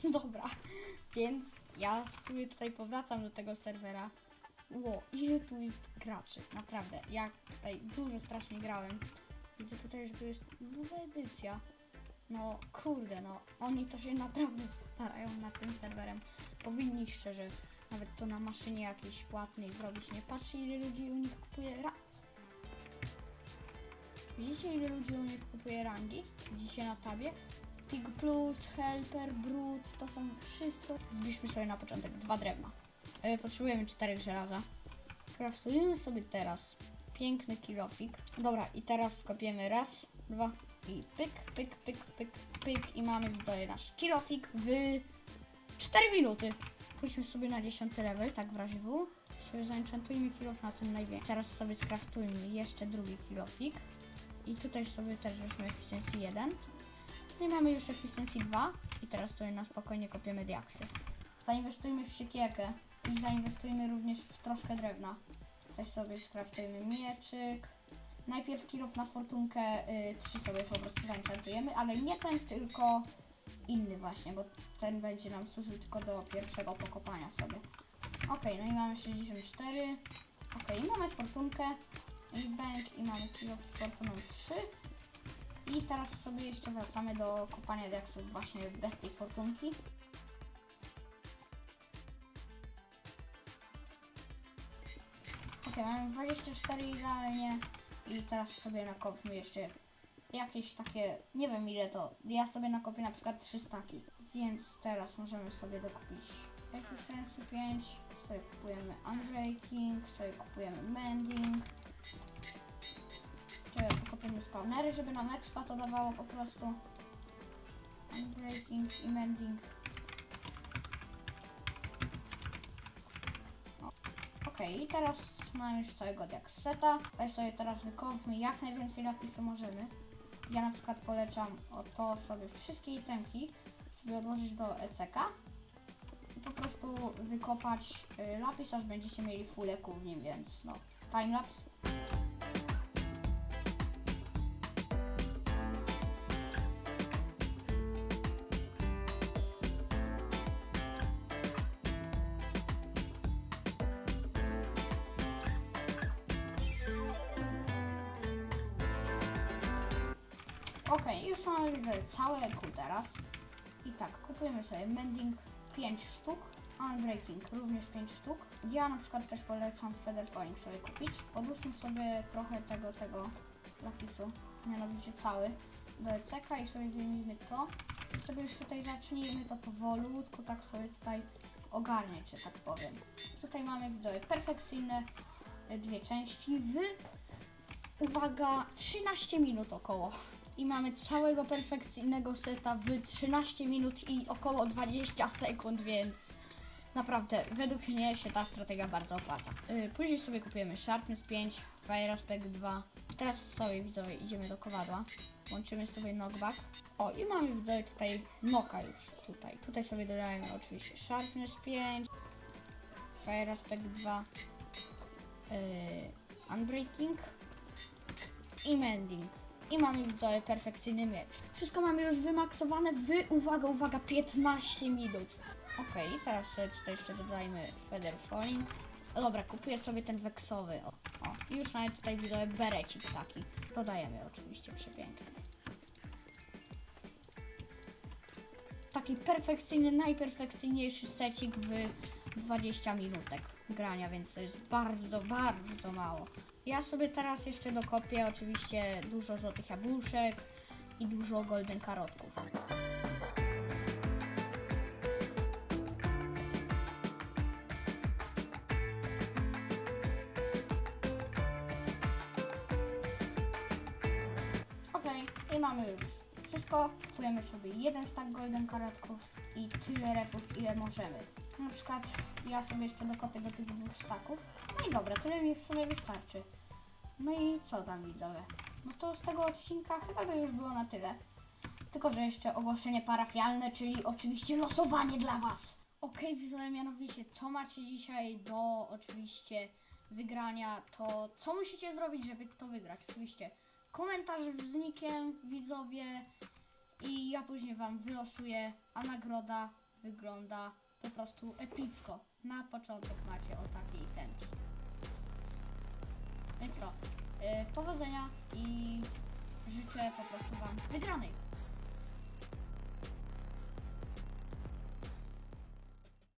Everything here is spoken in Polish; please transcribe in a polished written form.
Dobra, więc ja w sumie tutaj powracam do tego serwera. Ło, ile tu jest graczy, naprawdę. Ja tutaj dużo strasznie grałem. Widzę tutaj, że tu jest nowa edycja. No kurde, no oni to się naprawdę starają nad tym serwerem. Powinni szczerze nawet to na maszynie jakiejś płatnej zrobić. Nie patrzcie, ile ludzi u nich kupuje Widzicie, ile ludzi u nich kupuje rangi? Widzicie na tabie? Pig Plus, Helper, Brute, to są wszystko. Zbierzmy sobie na początek 2 drewna. Potrzebujemy 4 żelaza. Craftujemy sobie teraz piękny kilofik. Dobra, i teraz skopiemy raz, 2 i pyk, pyk, pyk, pyk, pyk i mamy, widzowie, nasz kilofik w 4 minuty. Pójdźmy sobie na 10 level, tak w razie W. Sobie zaenchantujmy kilof na tym największym. Teraz sobie skraftujmy jeszcze drugi kilofik. I tutaj sobie też weźmy efficiency 1. Tutaj mamy już efficiency 2 i teraz sobie na spokojnie kopiemy diaksy. Zainwestujmy w siekierkę i zainwestujmy również w troszkę drewna. Też sobie skraftujmy mieczyk. Najpierw kilof na fortunkę 3 sobie po prostu zaenchantujemy, ale nie ten, tylko inny właśnie, bo ten będzie nam służył tylko do pierwszego pokopania sobie. Ok, no i mamy 64. Ok, i mamy fortunkę i bank i mamy kilof z fortuną 3. I teraz sobie jeszcze wracamy do kopania diaksów właśnie bez tej fortunki. Ok, mamy 24 idealnie i teraz sobie nakopmy jeszcze jakieś takie, nie wiem ile to, ja sobie nakopię na przykład 3 staki, więc teraz możemy sobie dokupić efficiency 5, sobie kupujemy unbreaking, sobie kupujemy mending, pokopiemy spawnery, żeby nam expa to dawało po prostu. Unbreaking i mending. Ok, i teraz mamy już całego diakseta. Tutaj sobie teraz wykopmy jak najwięcej lapisu możemy. Ja na przykład polecam o to sobie wszystkie itemki sobie odłożyć do ECK i po prostu wykopać lapis, aż będziecie mieli full eku w nim, więc no, timelapse. Ok, już mamy, widzę, całe eku teraz. I tak, kupujemy sobie mending 5 sztuk, unbreaking również 5 sztuk. Ja na przykład też polecam feather falling sobie kupić. Podłóżmy sobie trochę tego lapisu, mianowicie cały, do ECK i sobie wyjmijmy to. I sobie już tutaj zacznijmy to powolutku, tak sobie tutaj ogarniać, że tak powiem. Tutaj mamy, widzowie, perfekcyjne 2 części w, uwaga, 13 minut około. I mamy całego perfekcyjnego seta w 13 minut i około 20 sekund, więc naprawdę według mnie się ta strategia bardzo opłaca. Później sobie kupujemy Sharpness 5, Fire Aspect 2. Teraz sobie, widzowie, idziemy do kowadła. Łączymy sobie knockback. O, i mamy, widzowie, tutaj knocka już tutaj. Tutaj sobie dodajemy oczywiście Sharpness 5, Fire Aspect 2, Unbreaking i Mending. I mamy, widzowie, perfekcyjny miecz. Wszystko mamy już wymaksowane w, uwaga, 15 minut. Ok, teraz sobie tutaj jeszcze dodajmy feather falling. Dobra, kupuję sobie ten weksowy. O. I już mamy tutaj, widzowie, berecik taki. Dodajemy oczywiście przepiękny. Taki perfekcyjny, najperfekcyjniejszy secik w 20 minutek grania, więc to jest bardzo, bardzo mało. Ja sobie teraz jeszcze dokopię oczywiście dużo złotych jabłuszek i dużo golden karotków. Ok, i mamy już wszystko. Kupujemy sobie 1 stack golden karotków i tyle refów, ile możemy. Na przykład ja sobie jeszcze dokopię do tych 2 stacków. No i dobra, tyle mi w sumie wystarczy. No i co tam, widzowie? No to z tego odcinka chyba by już było na tyle. Tylko że jeszcze ogłoszenie parafialne, czyli oczywiście losowanie dla Was. Ok, widzowie, mianowicie co macie dzisiaj do oczywiście wygrania, to co musicie zrobić, żeby to wygrać? Oczywiście komentarz z nickiem, widzowie, i ja później Wam wylosuję, a nagroda wygląda po prostu epicko. Na początek macie o takie itemki. Więc to, powodzenia i życzę po prostu Wam wygranej.